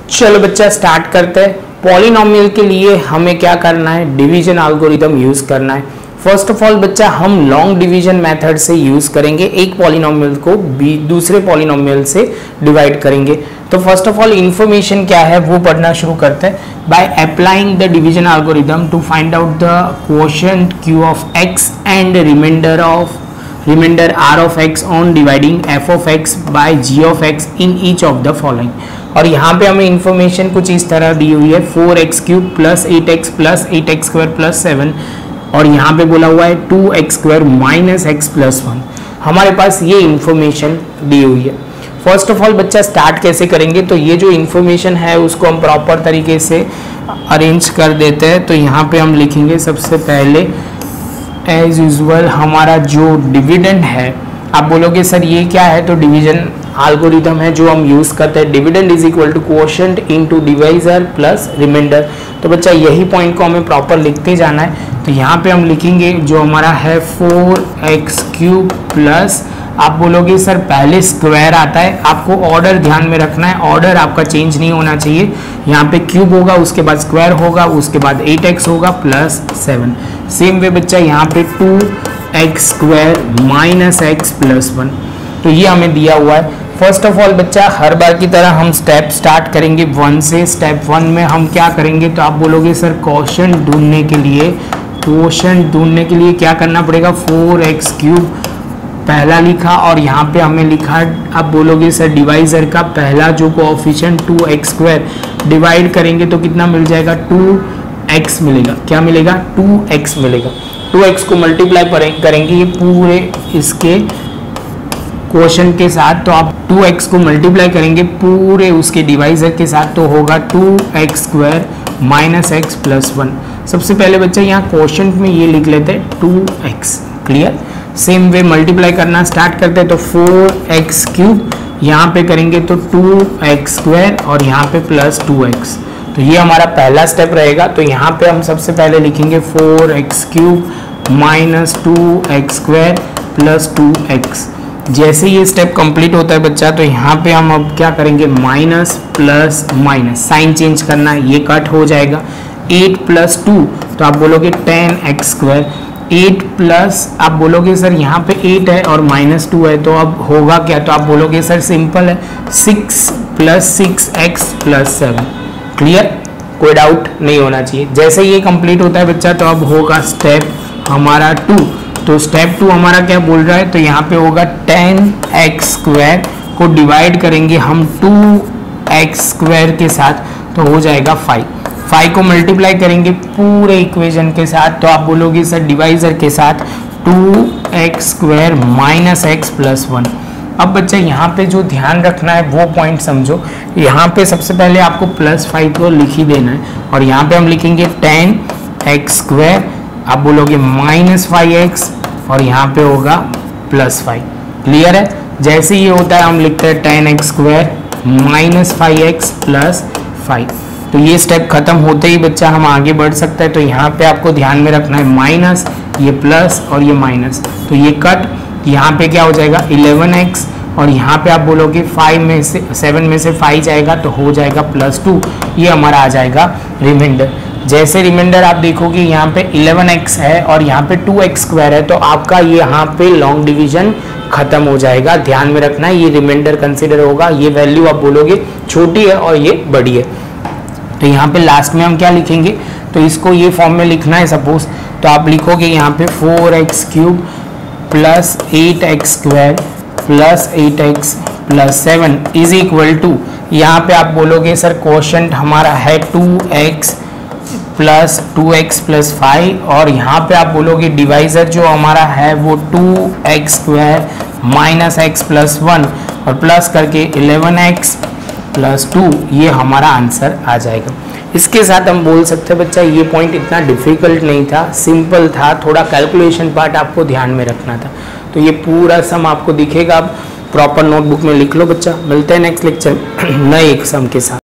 चलो बच्चा स्टार्ट करते हैं। पॉलिनोमियल के लिए हमें क्या करना है, डिवीजन एल्गोरिथम यूज करना है। फर्स्ट ऑफ ऑल बच्चा हम लॉन्ग डिवीजन मेथड से यूज करेंगे, एक पॉलिनोमियल को दूसरे पॉलिनोमियल से डिवाइड करेंगे। तो फर्स्ट ऑफ ऑल इंफॉर्मेशन क्या है वो पढ़ना शुरू करते हैं। By applying the division algorithm to find out the quotient q of x and remainder r of x on dividing f of x by g of x in each of the following. और यहाँ पे हमें information कुछ इस तरह दी हुई है 4x³ plus 8x plus 8x² plus 7 और यहाँ पे बोला हुआ है 2x² माइनस x प्लस 1। हमारे पास ये इंफॉर्मेशन दी हुई है। फर्स्ट ऑफ ऑल बच्चा स्टार्ट कैसे करेंगे, तो ये जो इंफॉर्मेशन है उसको हम प्रॉपर तरीके से अरेंज कर देते हैं। तो यहाँ पे हम लिखेंगे सबसे पहले एज यूजुअल हमारा जो डिविडेंड है, आप बोलोगे सर ये क्या है, तो डिवीजन एल्गोरिथम है जो हम यूज करते हैं। Dividend is equal to quotient into divisor plus remainder. तो बच्चा यही पॉइंट को हमें प्रॉपर लिखते जाना है। तो यहाँ पे हम लिखेंगे जो हमारा है 4x³ प्लस, आप बोलोगे सर पहले स्क्वायर आता है, आपको ऑर्डर ध्यान में रखना है, ऑर्डर आपका चेंज नहीं होना चाहिए। यहाँ पे क्यूब होगा, उसके बाद स्क्वायर होगा, उसके बाद 8x होगा प्लस 7। सेम वे बच्चा यहाँ पे 2x² माइनस x प्लस 1। तो ये हमें दिया हुआ है। फर्स्ट ऑफ ऑल बच्चा हर बार की तरह हम स्टेप स्टार्ट करेंगे 1 से। स्टेप 1 में हम क्या करेंगे, तो आप बोलोगे सर क्वोशिएंट ढूंढने के लिए क्या करना पड़ेगा, 4x³ पहला लिखा और यहाँ पे हमें लिखा, आप बोलोगे सर डिवाइजर का पहला जो कोएफिशिएंट 2x² डिवाइड करेंगे तो कितना मिल जाएगा, 2x मिलेगा। क्या मिलेगा, 2x मिलेगा। 2x को मल्टीप्लाई करेंगे ये पूरे इसके क्वोशिएंट के साथ, तो आप 2x को मल्टीप्लाई करेंगे पूरे उसके डिवाइजर के साथ तो होगा 2x² माइनस x प्लस 1। सबसे पहले बच्चा यहाँ क्वोशिएंट में ये लिख लेते हैं 2x। Clear. Same way multiply करना स्टार्ट करते हैं, तो 4x³ यहाँ पे करेंगे तो 2x² और यहाँ पे प्लस 2x। तो ये हमारा पहला स्टेप रहेगा। तो यहाँ पे हम सबसे पहले लिखेंगे 4x³ minus 2x² plus 2x। जैसे ये स्टेप कंप्लीट होता है बच्चा, तो यहाँ पे हम अब क्या करेंगे, minus plus minus, sign change करना है, ये कट हो जाएगा। 8 प्लस 2 तो आप बोलोगे 10x²। 8 प्लस आप बोलोगे सर यहाँ पे 8 है और माइनस 2 है, तो अब होगा क्या, तो आप बोलोगे सर सिंपल है 6 प्लस 6x प्लस 7। क्लियर, कोई डाउट नहीं होना चाहिए। जैसे ये कंप्लीट होता है बच्चा, तो अब होगा स्टेप हमारा 2। तो स्टेप 2 हमारा क्या बोल रहा है, तो यहाँ पे होगा 10x² को डिवाइड करेंगे हम 2x² के साथ तो हो जाएगा 5। 5 को मल्टीप्लाई करेंगे पूरे इक्वेशन के साथ, तो आप बोलोगे सर डिवाइजर के साथ 2x² माइनस x प्लस 1। अब बच्चा यहाँ पे जो ध्यान रखना है वो पॉइंट समझो। यहाँ पे सबसे पहले आपको प्लस 5 को लिख ही देना है और यहाँ पे हम लिखेंगे 10x², आप बोलोगे माइनस 5x और यहाँ पे होगा प्लस 5। क्लियर है। जैसे ये होता है हम लिखते हैं 10x² माइनस 5x प्लस 5। तो ये स्टेप खत्म होते ही बच्चा हम आगे बढ़ सकते हैं। तो यहाँ पे आपको ध्यान में रखना है माइनस, ये प्लस और ये माइनस, तो ये कट, यहाँ पे क्या हो जाएगा 11x और यहाँ पे आप बोलोगे 7 में से 5 जाएगा तो हो जाएगा प्लस 2। ये हमारा आ जाएगा रिमाइंडर। जैसे रिमाइंडर आप देखोगे यहाँ पे 11x है और यहाँ पे 2x² है, तो आपका यहाँ पे लॉन्ग डिवीजन खत्म हो जाएगा। ध्यान में रखना है ये रिमाइंडर कंसिडर होगा। ये वैल्यू आप बोलोगे छोटी है और ये बड़ी है, तो यहाँ पे लास्ट में हम क्या लिखेंगे, तो इसको ये फॉर्म में लिखना है सपोज, तो आप लिखोगे यहाँ पे 4x³ plus 8x² plus 8x plus 7 is equal to, यहाँ पे आप बोलोगे सर क्वोशिएंट हमारा है 2x प्लस 2x प्लस 5 और यहाँ पे आप बोलोगे डिवाइजर जो हमारा है वो 2x² माइनस x प्लस 1 और प्लस करके 11x प्लस 2। ये हमारा आंसर आ जाएगा। इसके साथ हम बोल सकते हैं बच्चा ये पॉइंट इतना डिफिकल्ट नहीं था, सिंपल था, थोड़ा कैलकुलेशन पार्ट आपको ध्यान में रखना था। तो ये पूरा सम आपको दिखेगा, आप प्रॉपर नोटबुक में लिख लो बच्चा। मिलते हैं नेक्स्ट लेक्चर नए एक सम के साथ।